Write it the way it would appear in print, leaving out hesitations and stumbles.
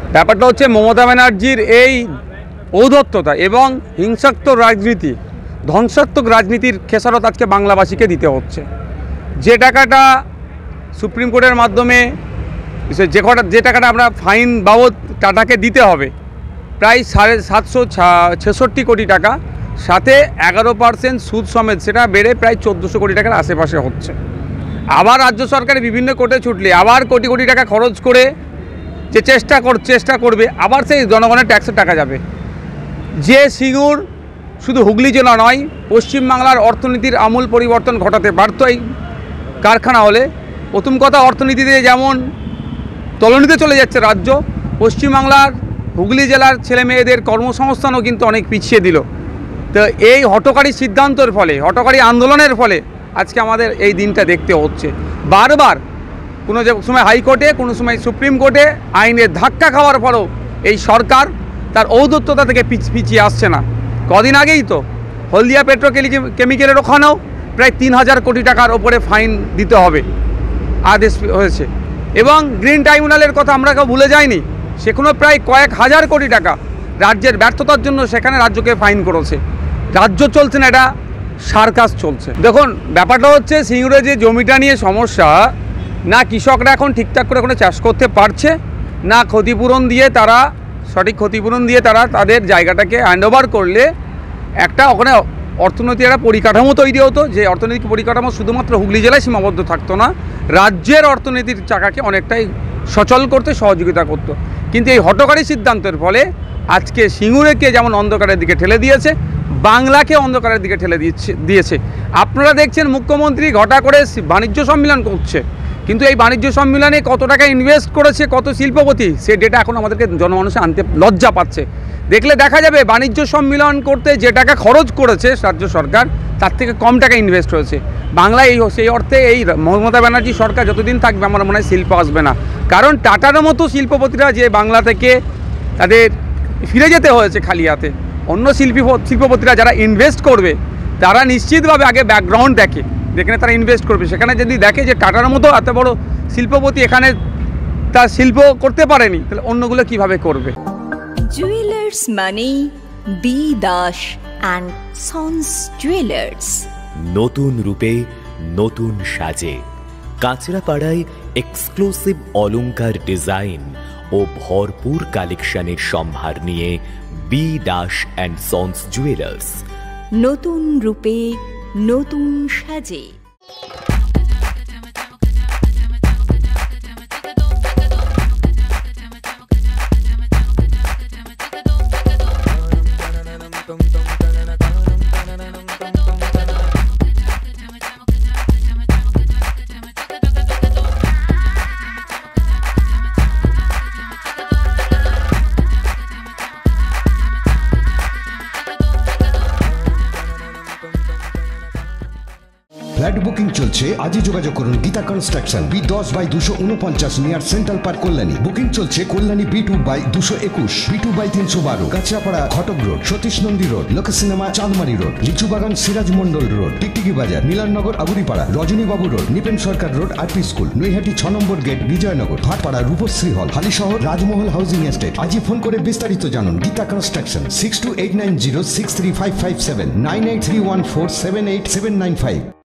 ব্যাপারটা হচ্ছে মমতা ব্যানার্জির এই ঔদ্ধত্যতা এবং হিংসাত্মক রাজনীতি, ধ্বংসাত্মক রাজনীতির খেসারত আজকে বাংলাবাসীকে দিতে হচ্ছে। যে টাকাটা সুপ্রিম কোর্টের মাধ্যমে যে টাকাটা আমরা ফাইন বাবদ টাটাকে দিতে হবে, প্রায় 766 কোটি টাকা, সাথে 11% সুদ সমেত সেটা বেড়ে প্রায় 1400 কোটি টাকার আশেপাশে হচ্ছে। আবার রাজ্য সরকার বিভিন্ন কোর্টে ছুটলে আবার কোটি কোটি টাকা খরচ করে যে চেষ্টা করবে, আবার সেই জনগণের ট্যাক্সের টাকা যাবে। যে সিঙ্গুর শুধু হুগলি জেলা নয়, পশ্চিমবাংলার অর্থনীতির আমূল পরিবর্তন ঘটাতে পারত এই কারখানা হলে। প্রথম কথা, অর্থনীতিতে যেমন তলানিতে চলে যাচ্ছে রাজ্য, পশ্চিমবাংলার হুগলি জেলার ছেলে মেয়েদের কর্মসংস্থানও কিন্তু অনেক পিছিয়ে দিল। তো এই হঠকারী সিদ্ধান্তের ফলে, হঠকারী আন্দোলনের ফলে আজকে আমাদের এই দিনটা দেখতে হচ্ছে। বারবার কোনো সময় হাইকোর্টে, কোনো সময় সুপ্রিম কোর্টে আইনের ধাক্কা খাওয়ার পরেও এই সরকার তার ঔদ্ধত্যতা থেকে পিছিয়ে আসছে না। কদিন আগেই তো হলদিয়া পেট্রোকেমিক্যালের ওখানেও প্রায় 3000 কোটি টাকার ওপরে ফাইন দিতে হবে আদেশ হয়েছে। এবং গ্রিন ট্রাইব্যুনালের কথা আমরা কেউ ভুলে যাইনি, সেখানেও প্রায় কয়েক হাজার কোটি টাকা রাজ্যের ব্যর্থতার জন্য সেখানে রাজ্যকে ফাইন করেছে। রাজ্য চলছে না, এটা সার্কাস চলছে। দেখুন, ব্যাপারটা হচ্ছে সিঙ্গুরে যে জমিটা নিয়ে সমস্যা, না কৃষকরা এখন ঠিকঠাক করে কোনো চাষ করতে পারছে, না ক্ষতিপূরণ দিয়ে তারা সঠিক ক্ষতিপূরণ দিয়ে তারা তাদের জায়গাটাকে হ্যান্ডওভার করলে একটা ওখানে অর্থনৈতিক একটা পরিকাঠামো তৈরি হতো, যে অর্থনৈতিক পরিকাঠামো শুধুমাত্র হুগলি জেলায় সীমাবদ্ধ থাকতো না, রাজ্যের অর্থনীতির চাকাকে অনেকটাই সচল করতে সহযোগিতা করতো। কিন্তু এই হঠকারী সিদ্ধান্তের ফলে আজকে সিঙ্গুরেকে যেমন অন্ধকারের দিকে ঠেলে দিয়েছে, বাংলাকে অন্ধকারের দিকে ঠেলে দিয়েছে। আপনারা দেখছেন মুখ্যমন্ত্রী ঘটা করে বাণিজ্য সম্মেলন করছে, কিন্তু এই বাণিজ্য সম্মেলনে কত টাকা ইনভেস্ট করেছে কত শিল্পপতি, সে ডেটা এখন আমাদেরকে জনমানুষে আনতে লজ্জা পাচ্ছে। দেখলে দেখা যাবে বাণিজ্য সম্মেলন করতে যে টাকা খরচ করেছে রাজ্য সরকার, তার থেকে কম টাকা ইনভেস্ট হয়েছে বাংলায়। সেই অর্থে এই মমতা ব্যানার্জি সরকার যতদিন থাকবে আমার মনে হয় শিল্প আসবে না। কারণ টাটার মতো শিল্পপতিরা যে বাংলা থেকে তাদের ফিরে যেতে হয়েছে খালি হাতে, অন্য শিল্পপতিরা যারা ইনভেস্ট করবে তারা নিশ্চিতভাবে আগে ব্যাকগ্রাউন্ড দেখে, যেখানে তারা ইনভেস্ট করবে সেখানে যদি দেখে যে টাটার মতো এত বড় শিল্পপতি এখানে তার শিল্প করতে পারেনি, তাহলে অন্যগুলো কিভাবে করবে। জুয়েলার্স মানি B Das and sons jewellers, নতুন রূপে নতুন সাজে কাঁচরাপাড়ায় এক্সক্লুসিভ অলংকার ডিজাইন ও ভরপুর কালেকশনের সম্ভার নিয়ে B Das and sons jewellers, নতুন রূপে নতুন সাজে। ফ্ল্যাট বুকিং চলছে, আজই যোগাযোগ করুন Gita construction, B10/249 near Central Park Kalyani. Booking চলছে Kalyani B2/221, B2/312, Kanchrapara Ghatak road, Satish Nandi road, Lok cinema Chandmari road, Lichubagan Siraj Mondal road, Tiktiki Bazar, Milannagar Aguripara, Rajanibabu road, Nipen Sarkar road, RP school, Naihati 6 number gate, Bijoynagar, Bhatpara, Rupashree hall, Halisahar, Rajmahal housing estate. আজই ফোন করে বিস্তারিত জানুন। গীতা কনস্ট্রাকশন 6289063557, 9831478795।